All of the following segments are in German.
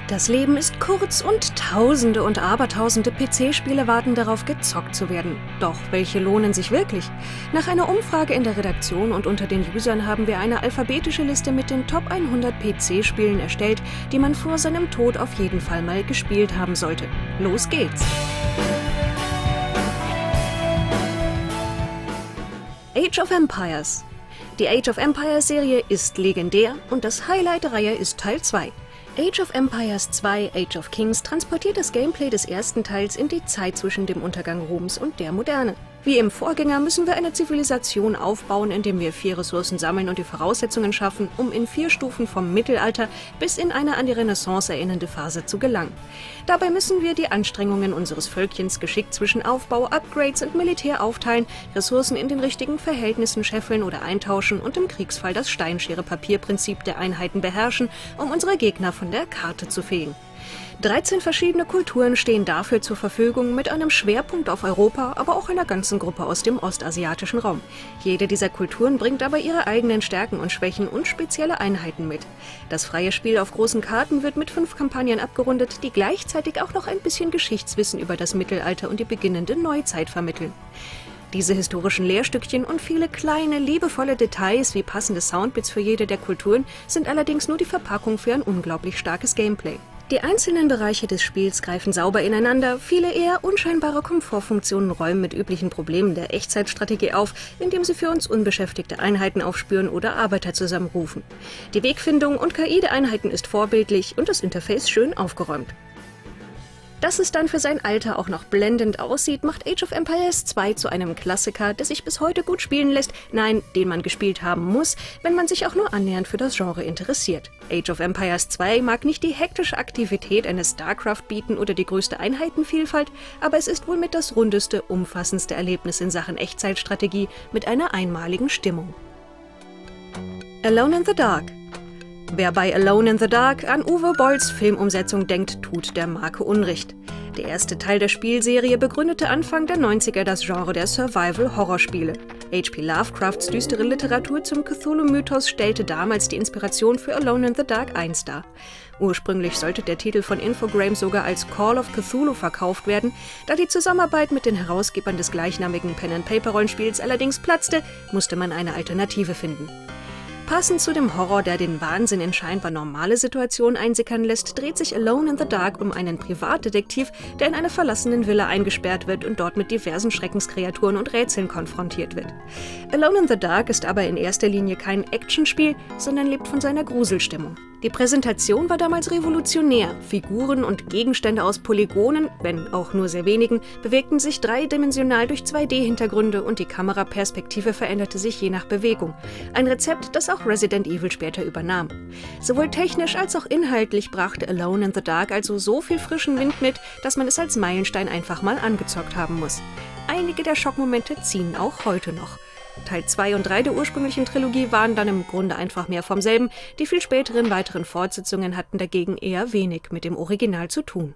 Das Leben ist kurz und Tausende und Abertausende PC-Spiele warten darauf, gezockt zu werden. Doch welche lohnen sich wirklich? Nach einer Umfrage in der Redaktion und unter den Usern haben wir eine alphabetische Liste mit den Top 100 PC-Spielen erstellt, die man vor seinem Tod auf jeden Fall mal gespielt haben sollte. Los geht's! Age of Empires. Die Age of Empires Serie ist legendär und das Highlight der Reihe ist Teil 2. Age of Empires 2 Age of Kings transportiert das Gameplay des ersten Teils in die Zeit zwischen dem Untergang Roms und der Moderne. Wie im Vorgänger müssen wir eine Zivilisation aufbauen, indem wir 4 Ressourcen sammeln und die Voraussetzungen schaffen, um in 4 Stufen vom Mittelalter bis in eine an die Renaissance erinnernde Phase zu gelangen. Dabei müssen wir die Anstrengungen unseres Völkchens geschickt zwischen Aufbau, Upgrades und Militär aufteilen, Ressourcen in den richtigen Verhältnissen scheffeln oder eintauschen und im Kriegsfall das Steinschere-Papier-Prinzip der Einheiten beherrschen, um unsere Gegner von der Karte zu fegen. 13 verschiedene Kulturen stehen dafür zur Verfügung, mit einem Schwerpunkt auf Europa, aber auch einer ganzen Gruppe aus dem ostasiatischen Raum. Jede dieser Kulturen bringt aber ihre eigenen Stärken und Schwächen und spezielle Einheiten mit. Das freie Spiel auf großen Karten wird mit 5 Kampagnen abgerundet, die gleichzeitig auch noch ein bisschen Geschichtswissen über das Mittelalter und die beginnende Neuzeit vermitteln. Diese historischen Lehrstückchen und viele kleine, liebevolle Details wie passende Soundbits für jede der Kulturen sind allerdings nur die Verpackung für ein unglaublich starkes Gameplay. Die einzelnen Bereiche des Spiels greifen sauber ineinander, viele eher unscheinbare Komfortfunktionen räumen mit üblichen Problemen der Echtzeitstrategie auf, indem sie für uns unbeschäftigte Einheiten aufspüren oder Arbeiter zusammenrufen. Die Wegfindung und KI der Einheiten ist vorbildlich und das Interface schön aufgeräumt. Dass es dann für sein Alter auch noch blendend aussieht, macht Age of Empires 2 zu einem Klassiker, der sich bis heute gut spielen lässt, nein, den man gespielt haben muss, wenn man sich auch nur annähernd für das Genre interessiert. Age of Empires 2 mag nicht die hektische Aktivität eines StarCraft bieten oder die größte Einheitenvielfalt, aber es ist wohl mit das rundeste, umfassendste Erlebnis in Sachen Echtzeitstrategie mit einer einmaligen Stimmung. Alone in the Dark. Wer bei Alone in the Dark an Uwe Bolls Filmumsetzung denkt, tut der Marke Unrecht. Der erste Teil der Spielserie begründete Anfang der 90er das Genre der Survival-Horrorspiele. H.P. Lovecrafts düstere Literatur zum Cthulhu-Mythos stellte damals die Inspiration für Alone in the Dark 1 dar. Ursprünglich sollte der Titel von Infogrames sogar als Call of Cthulhu verkauft werden, da die Zusammenarbeit mit den Herausgebern des gleichnamigen Pen-and-Paper-Rollenspiels allerdings platzte, musste man eine Alternative finden. Passend zu dem Horror, der den Wahnsinn in scheinbar normale Situationen einsickern lässt, dreht sich Alone in the Dark um einen Privatdetektiv, der in einer verlassenen Villa eingesperrt wird und dort mit diversen Schreckenskreaturen und Rätseln konfrontiert wird. Alone in the Dark ist aber in erster Linie kein Actionspiel, sondern lebt von seiner Gruselstimmung. Die Präsentation war damals revolutionär. Figuren und Gegenstände aus Polygonen, wenn auch nur sehr wenigen, bewegten sich dreidimensional durch 2D-Hintergründe und die Kameraperspektive veränderte sich je nach Bewegung. Ein Rezept, das auch Resident Evil später übernahm. Sowohl technisch als auch inhaltlich brachte Alone in the Dark also so viel frischen Wind mit, dass man es als Meilenstein einfach mal angezockt haben muss. Einige der Schockmomente ziehen auch heute noch. Teil 2 und 3 der ursprünglichen Trilogie waren dann im Grunde einfach mehr vom selben, die viel späteren weiteren Fortsetzungen hatten dagegen eher wenig mit dem Original zu tun.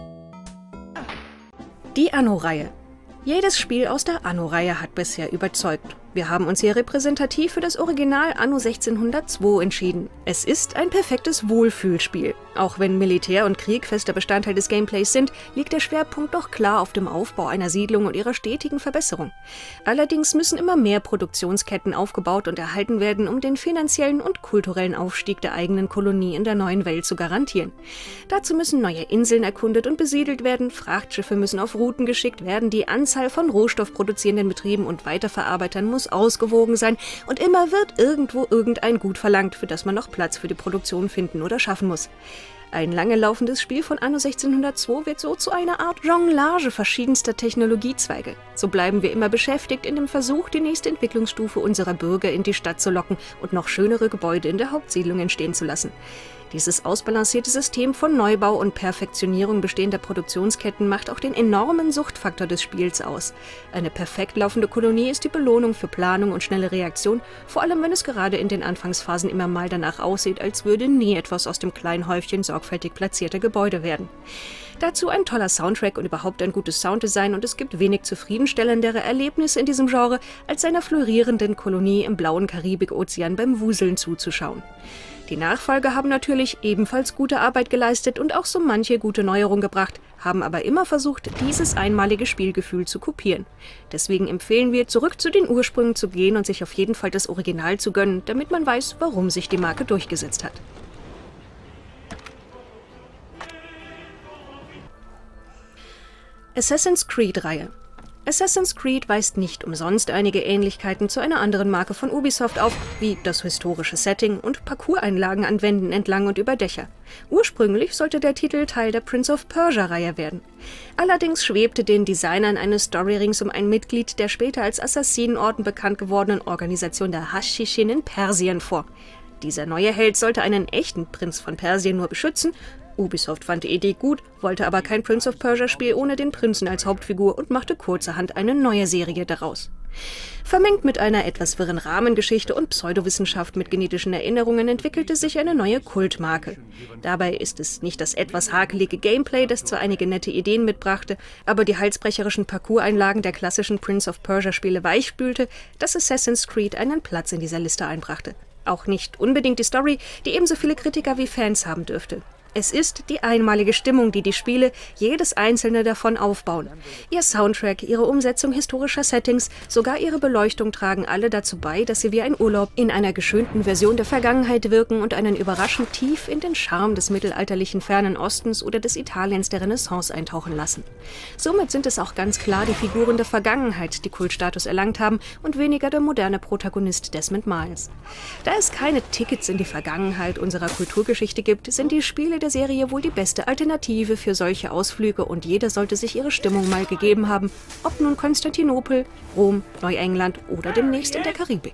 Die Anno-Reihe. Jedes Spiel aus der Anno-Reihe hat bisher überzeugt. Wir haben uns hier repräsentativ für das Original Anno 1602 entschieden. Es ist ein perfektes Wohlfühlspiel. Auch wenn Militär und Krieg fester Bestandteil des Gameplays sind, liegt der Schwerpunkt doch klar auf dem Aufbau einer Siedlung und ihrer stetigen Verbesserung. Allerdings müssen immer mehr Produktionsketten aufgebaut und erhalten werden, um den finanziellen und kulturellen Aufstieg der eigenen Kolonie in der neuen Welt zu garantieren. Dazu müssen neue Inseln erkundet und besiedelt werden, Frachtschiffe müssen auf Routen geschickt werden, die Anzahl von rohstoffproduzierenden Betrieben und Weiterverarbeitern muss ausgewogen sein und immer wird irgendwo irgendein Gut verlangt, für das man noch Platz für die Produktion finden oder schaffen muss. Ein lange laufendes Spiel von Anno 1602 wird so zu einer Art Jonglage verschiedenster Technologiezweige. So bleiben wir immer beschäftigt in dem Versuch, die nächste Entwicklungsstufe unserer Bürger in die Stadt zu locken und noch schönere Gebäude in der Hauptsiedlung entstehen zu lassen. Dieses ausbalancierte System von Neubau und Perfektionierung bestehender Produktionsketten macht auch den enormen Suchtfaktor des Spiels aus. Eine perfekt laufende Kolonie ist die Belohnung für Planung und schnelle Reaktion, vor allem wenn es gerade in den Anfangsphasen immer mal danach aussieht, als würde nie etwas aus dem kleinen Häufchen sorgfältig platzierter Gebäude werden. Dazu ein toller Soundtrack und überhaupt ein gutes Sounddesign und es gibt wenig zufriedenstellendere Erlebnisse in diesem Genre, als seiner florierenden Kolonie im blauen Karibikozean beim Wuseln zuzuschauen. Die Nachfolger haben natürlich ebenfalls gute Arbeit geleistet und auch so manche gute Neuerung gebracht, haben aber immer versucht, dieses einmalige Spielgefühl zu kopieren. Deswegen empfehlen wir, zurück zu den Ursprüngen zu gehen und sich auf jeden Fall das Original zu gönnen, damit man weiß, warum sich die Marke durchgesetzt hat. Assassin's Creed-Reihe. Assassin's Creed weist nicht umsonst einige Ähnlichkeiten zu einer anderen Marke von Ubisoft auf, wie das historische Setting und Parcours-Einlagen an Wänden entlang und über Dächer. Ursprünglich sollte der Titel Teil der Prince of Persia-Reihe werden. Allerdings schwebte den Designern eine Story rings um ein Mitglied der später als Assassinenorden bekannt gewordenen Organisation der Haschschin in Persien vor. Dieser neue Held sollte einen echten Prinz von Persien nur beschützen. Ubisoft fand die Idee gut, wollte aber kein Prince of Persia-Spiel ohne den Prinzen als Hauptfigur und machte kurzerhand eine neue Serie daraus. Vermengt mit einer etwas wirren Rahmengeschichte und Pseudowissenschaft mit genetischen Erinnerungen entwickelte sich eine neue Kultmarke. Dabei ist es nicht das etwas hakelige Gameplay, das zwar einige nette Ideen mitbrachte, aber die halsbrecherischen Parcours-Einlagen der klassischen Prince of Persia-Spiele weichspülte, dass Assassin's Creed einen Platz in dieser Liste einbrachte. Auch nicht unbedingt die Story, die ebenso viele Kritiker wie Fans haben dürfte. Es ist die einmalige Stimmung, die die Spiele, jedes einzelne davon, aufbauen. Ihr Soundtrack, ihre Umsetzung historischer Settings, sogar ihre Beleuchtung tragen alle dazu bei, dass sie wie ein Urlaub in einer geschönten Version der Vergangenheit wirken und einen überraschend tief in den Charme des mittelalterlichen Fernen Ostens oder des Italiens der Renaissance eintauchen lassen. Somit sind es auch ganz klar die Figuren der Vergangenheit, die Kultstatus erlangt haben und weniger der moderne Protagonist Desmond Miles. Da es keine Tickets in die Vergangenheit unserer Kulturgeschichte gibt, sind die Spiele der Serie wohl die beste Alternative für solche Ausflüge und jeder sollte sich ihre Stimmung mal gegeben haben, ob nun Konstantinopel, Rom, Neuengland oder demnächst in der Karibik.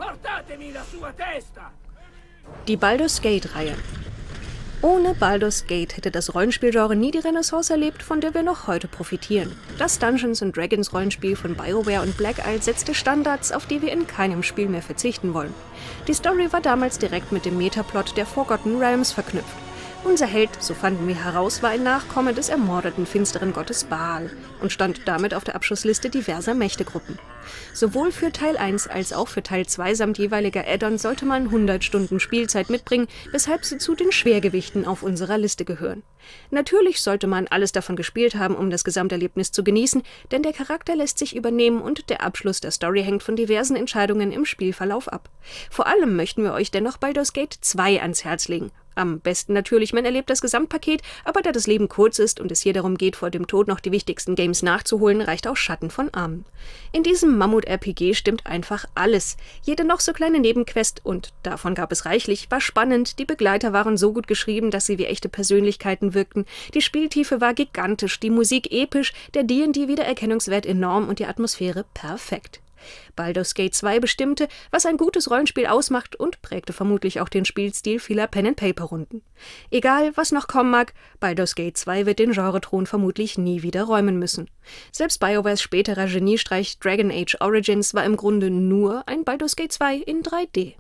Die Baldur's Gate-Reihe. Ohne Baldur's Gate hätte das Rollenspielgenre nie die Renaissance erlebt, von der wir noch heute profitieren. Das Dungeons & Dragons Rollenspiel von BioWare und Black Isle setzte Standards, auf die wir in keinem Spiel mehr verzichten wollen. Die Story war damals direkt mit dem Metaplot der Forgotten Realms verknüpft. Unser Held, so fanden wir heraus, war ein Nachkomme des ermordeten finsteren Gottes Baal und stand damit auf der Abschlussliste diverser Mächtegruppen. Sowohl für Teil 1 als auch für Teil 2 samt jeweiliger Add-ons sollte man 100 Stunden Spielzeit mitbringen, weshalb sie zu den Schwergewichten auf unserer Liste gehören. Natürlich sollte man alles davon gespielt haben, um das Gesamterlebnis zu genießen, denn der Charakter lässt sich übernehmen und der Abschluss der Story hängt von diversen Entscheidungen im Spielverlauf ab. Vor allem möchten wir euch dennoch Baldur's Gate 2 ans Herz legen. Am besten natürlich, man erlebt das Gesamtpaket, aber da das Leben kurz ist und es hier darum geht, vor dem Tod noch die wichtigsten Games nachzuholen, reicht auch Schatten von Armen. In diesem Mammut-RPG stimmt einfach alles. Jede noch so kleine Nebenquest, und davon gab es reichlich, war spannend, die Begleiter waren so gut geschrieben, dass sie wie echte Persönlichkeiten wirkten, die Spieltiefe war gigantisch, die Musik episch, der D&D-Wiedererkennungswert enorm und die Atmosphäre perfekt. Baldur's Gate 2 bestimmte, was ein gutes Rollenspiel ausmacht und prägte vermutlich auch den Spielstil vieler Pen-and-Paper-Runden. Egal, was noch kommen mag, Baldur's Gate 2 wird den Genrethron vermutlich nie wieder räumen müssen. Selbst BioWares späterer Geniestreich Dragon Age Origins war im Grunde nur ein Baldur's Gate 2 in 3D.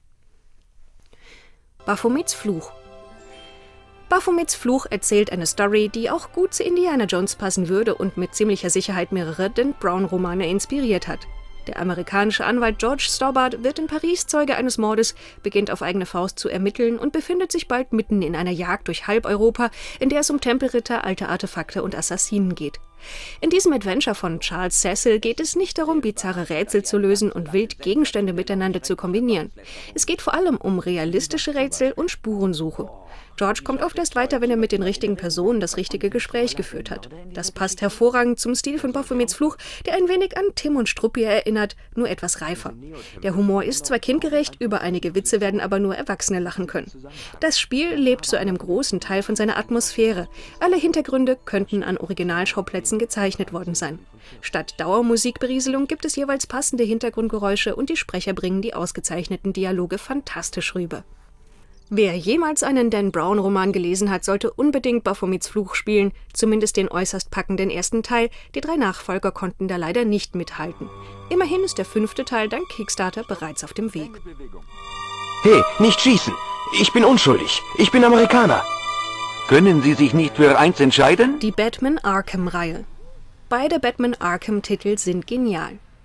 Baphomets Fluch. Baphomets Fluch erzählt eine Story, die auch gut zu Indiana Jones passen würde und mit ziemlicher Sicherheit mehrere Dan Brown-Romane inspiriert hat. Der amerikanische Anwalt George Stobbart wird in Paris Zeuge eines Mordes, beginnt auf eigene Faust zu ermitteln und befindet sich bald mitten in einer Jagd durch halb Europa, in der es um Tempelritter, alte Artefakte und Assassinen geht. In diesem Adventure von Charles Cecil geht es nicht darum, bizarre Rätsel zu lösen und wild Gegenstände miteinander zu kombinieren. Es geht vor allem um realistische Rätsel und Spurensuche. George kommt oft erst weiter, wenn er mit den richtigen Personen das richtige Gespräch geführt hat. Das passt hervorragend zum Stil von Baphomets Fluch, der ein wenig an Tim und Struppi erinnert, nur etwas reifer. Der Humor ist zwar kindgerecht, über einige Witze werden aber nur Erwachsene lachen können. Das Spiel lebt zu einem großen Teil von seiner Atmosphäre. Alle Hintergründe könnten an Originalschauplätzen gezeichnet worden sein. Statt Dauermusikberieselung gibt es jeweils passende Hintergrundgeräusche und die Sprecher bringen die ausgezeichneten Dialoge fantastisch rüber. Wer jemals einen Dan Brown-Roman gelesen hat, sollte unbedingt Baphomets Fluch spielen, zumindest den äußerst packenden ersten Teil. Die 3 Nachfolger konnten da leider nicht mithalten. Immerhin ist der 5. Teil dank Kickstarter bereits auf dem Weg. Hey, nicht schießen! Ich bin unschuldig! Ich bin Amerikaner! Können Sie sich nicht für eins entscheiden? Die Batman Arkham-Reihe. Beide Batman Arkham-Titel sind genial.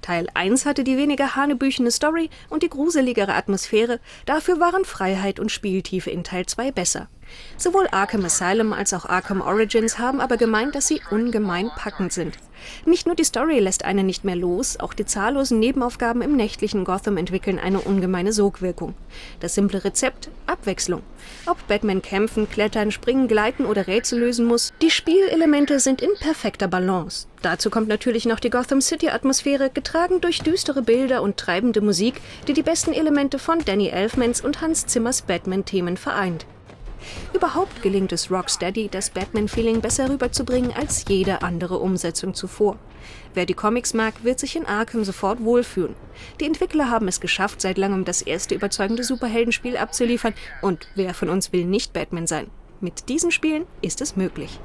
Teil 1 hatte die weniger hanebüchene Story und die gruseligere Atmosphäre, dafür waren Freiheit und Spieltiefe in Teil 2 besser. Sowohl Arkham Asylum als auch Arkham Origins haben aber gemeint, dass sie ungemein packend sind. Nicht nur die Story lässt einen nicht mehr los, auch die zahllosen Nebenaufgaben im nächtlichen Gotham entwickeln eine ungemeine Sogwirkung. Das simple Rezept: Abwechslung. Ob Batman kämpfen, klettern, springen, gleiten oder Rätsel lösen muss, die Spielelemente sind in perfekter Balance. Dazu kommt natürlich noch die Gotham City-Atmosphäre, getragen durch düstere Bilder und treibende Musik, die die besten Elemente von Danny Elfmans und Hans Zimmers Batman-Themen vereint. Überhaupt gelingt es Rocksteady, das Batman-Feeling besser rüberzubringen als jede andere Umsetzung zuvor. Wer die Comics mag, wird sich in Arkham sofort wohlfühlen. Die Entwickler haben es geschafft, seit langem das erste überzeugende Superheldenspiel abzuliefern, und wer von uns will nicht Batman sein? Mit diesen Spielen ist es möglich.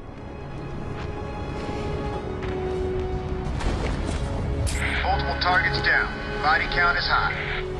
Multiple targets down. Body count is high.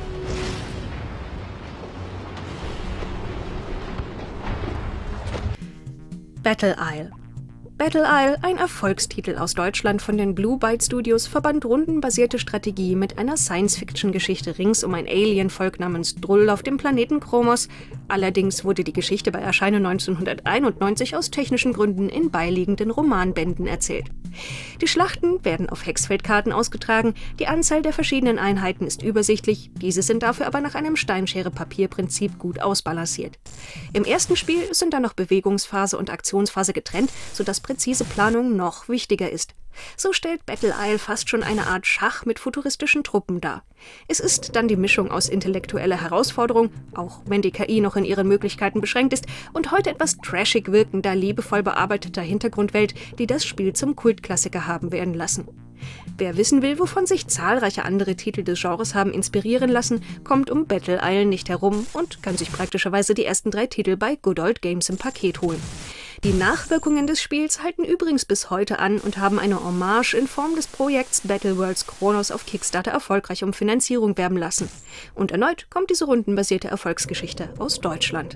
Battle Isle. Battle Isle, ein Erfolgstitel aus Deutschland von den Blue Byte Studios, verband rundenbasierte Strategie mit einer Science-Fiction-Geschichte rings um ein Alien-Volk namens Drull auf dem Planeten Chromos. Allerdings wurde die Geschichte bei Erscheinen 1991 aus technischen Gründen in beiliegenden Romanbänden erzählt. Die Schlachten werden auf Hexfeldkarten ausgetragen, die Anzahl der verschiedenen Einheiten ist übersichtlich, diese sind dafür aber nach einem Steinschere-Papier-Prinzip gut ausbalanciert. Im ersten Spiel sind dann noch Bewegungsphase und Aktionsphase getrennt, sodass präzise Planung noch wichtiger ist. So stellt Battle Isle fast schon eine Art Schach mit futuristischen Truppen dar. Es ist dann die Mischung aus intellektueller Herausforderung, auch wenn die KI noch in ihren Möglichkeiten beschränkt ist, und heute etwas trashig wirkender, liebevoll bearbeiteter Hintergrundwelt, die das Spiel zum Kultklassiker haben werden lassen. Wer wissen will, wovon sich zahlreiche andere Titel des Genres haben inspirieren lassen, kommt um Battle Isle nicht herum und kann sich praktischerweise die ersten 3 Titel bei Good Old Games im Paket holen. Die Nachwirkungen des Spiels halten übrigens bis heute an und haben eine Hommage in Form des Projekts Battleworlds Chronos auf Kickstarter erfolgreich um Finanzierung werben lassen. Und erneut kommt diese rundenbasierte Erfolgsgeschichte aus Deutschland.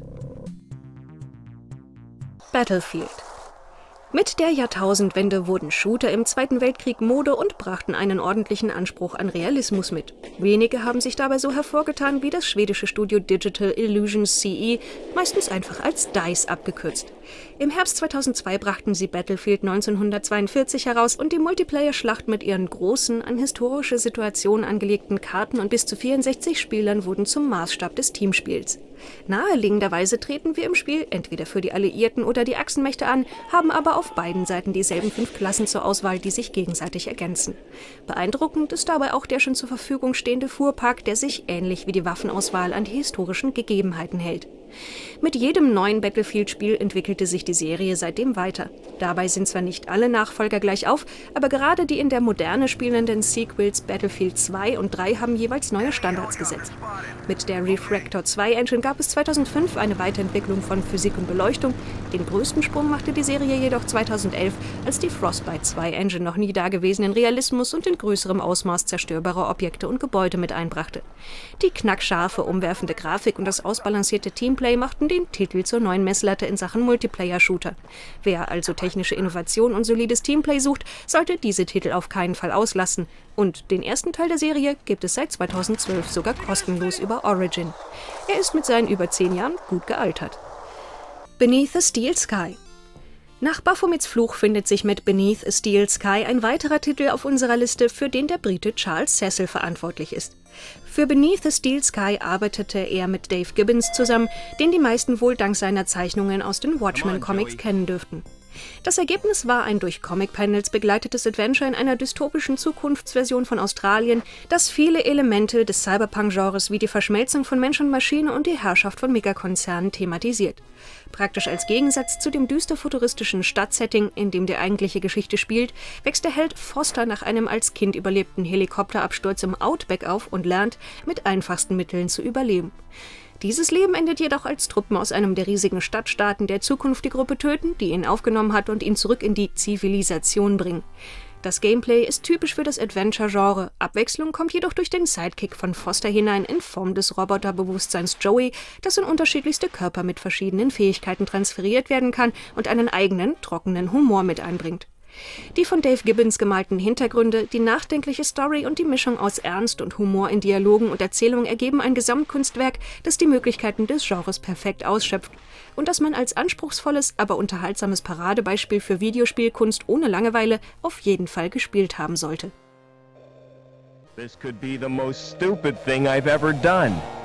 Battlefield. Mit der Jahrtausendwende wurden Shooter im Zweiten Weltkrieg Mode und brachten einen ordentlichen Anspruch an Realismus mit. Wenige haben sich dabei so hervorgetan wie das schwedische Studio Digital Illusions CE, meistens einfach als DICE abgekürzt. Im Herbst 2002 brachten sie Battlefield 1942 heraus und die Multiplayer-Schlacht mit ihren großen, an historische Situationen angelegten Karten und bis zu 64 Spielern wurden zum Maßstab des Teamspiels. Naheliegenderweise treten wir im Spiel entweder für die Alliierten oder die Achsenmächte an, haben aber auf beiden Seiten dieselben 5 Klassen zur Auswahl, die sich gegenseitig ergänzen. Beeindruckend ist dabei auch der schon zur Verfügung stehende Fuhrpark, der sich ähnlich wie die Waffenauswahl an die historischen Gegebenheiten hält. Mit jedem neuen Battlefield-Spiel entwickelte sich die Serie seitdem weiter. Dabei sind zwar nicht alle Nachfolger gleich auf, aber gerade die in der Moderne spielenden Sequels Battlefield 2 und 3 haben jeweils neue Standards gesetzt. Mit der Refractor 2 Engine gab es 2005 eine Weiterentwicklung von Physik und Beleuchtung. Den größten Sprung machte die Serie jedoch 2011, als die Frostbite 2 Engine noch nie dagewesenen Realismus und in größerem Ausmaß zerstörbarer Objekte und Gebäude mit einbrachte. Die knackscharfe, umwerfende Grafik und das ausbalancierte Teamplay machten den Titel zur neuen Messlatte in Sachen Multiplayer-Shooter. Wer also technische Innovation und solides Teamplay sucht, sollte diese Titel auf keinen Fall auslassen. Und den ersten Teil der Serie gibt es seit 2012 sogar kostenlos über Origin. Er ist mit seinen über 10 Jahren gut gealtert. Beneath a Steel Sky. Nach Baphomets Fluch findet sich mit Beneath a Steel Sky ein weiterer Titel auf unserer Liste, für den der Brite Charles Cecil verantwortlich ist. Für Beneath a Steel Sky arbeitete er mit Dave Gibbons zusammen, den die meisten wohl dank seiner Zeichnungen aus den Watchmen-Comics kennen dürften. Das Ergebnis war ein durch Comic-Panels begleitetes Adventure in einer dystopischen Zukunftsversion von Australien, das viele Elemente des Cyberpunk-Genres wie die Verschmelzung von Mensch und Maschine und die Herrschaft von Megakonzernen thematisiert. Praktisch als Gegensatz zu dem düster-futuristischen Stadtsetting, in dem die eigentliche Geschichte spielt, wächst der Held Foster nach einem als Kind überlebten Helikopterabsturz im Outback auf und lernt, mit einfachsten Mitteln zu überleben. Dieses Leben endet jedoch, als Truppen aus einem der riesigen Stadtstaaten der Zukunft die Gruppe töten, die ihn aufgenommen hat, und ihn zurück in die Zivilisation bringen. Das Gameplay ist typisch für das Adventure-Genre. Abwechslung kommt jedoch durch den Sidekick von Foster hinein in Form des Roboterbewusstseins Joey, das in unterschiedlichste Körper mit verschiedenen Fähigkeiten transferiert werden kann und einen eigenen, trockenen Humor mit einbringt. Die von Dave Gibbons gemalten Hintergründe, die nachdenkliche Story und die Mischung aus Ernst und Humor in Dialogen und Erzählung ergeben ein Gesamtkunstwerk, das die Möglichkeiten des Genres perfekt ausschöpft und das man als anspruchsvolles, aber unterhaltsames Paradebeispiel für Videospielkunst ohne Langeweile auf jeden Fall gespielt haben sollte. This could be the most stupid thing I've ever done.